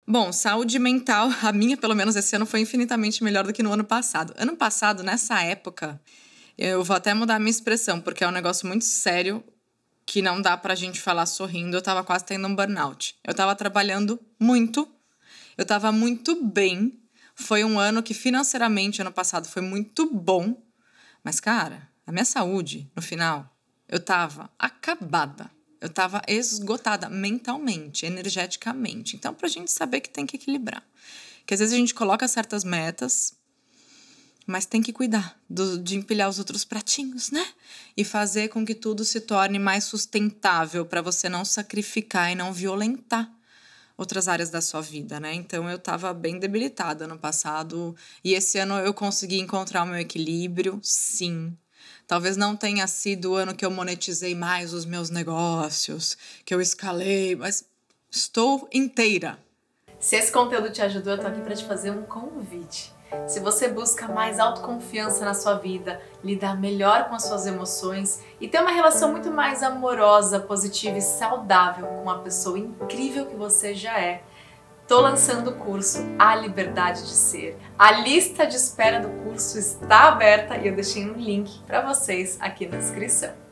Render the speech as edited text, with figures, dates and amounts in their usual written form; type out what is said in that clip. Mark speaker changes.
Speaker 1: Bom, saúde mental, a minha, pelo menos esse ano, foi infinitamente melhor do que no ano passado. Ano passado, nessa época, eu vou até mudar a minha expressão, porque é um negócio muito sério que não dá pra gente falar sorrindo. Eu tava quase tendo um burnout. Eu tava trabalhando muito, eu tava muito bem. Foi um ano que financeiramente, ano passado, foi muito bom. Mas, cara, a minha saúde, no final, eu tava acabada. Eu tava esgotada mentalmente, energeticamente. Então, pra gente saber que tem que equilibrar. Que às vezes a gente coloca certas metas, mas tem que cuidar de empilhar os outros pratinhos, né? E fazer com que tudo se torne mais sustentável para você não sacrificar e não violentar outras áreas da sua vida, né? Então, eu tava bem debilitada no passado. E esse ano eu consegui encontrar o meu equilíbrio, sim. Talvez não tenha sido o ano que eu monetizei mais os meus negócios, que eu escalei, mas estou inteira.
Speaker 2: Se esse conteúdo te ajudou, eu tô aqui para te fazer um convite. Se você busca mais autoconfiança na sua vida, lidar melhor com as suas emoções e ter uma relação muito mais amorosa, positiva e saudável com a pessoa incrível que você já é, tô lançando o curso A Liberdade de Ser. A lista de espera do curso está aberta e eu deixei um link para vocês aqui na descrição.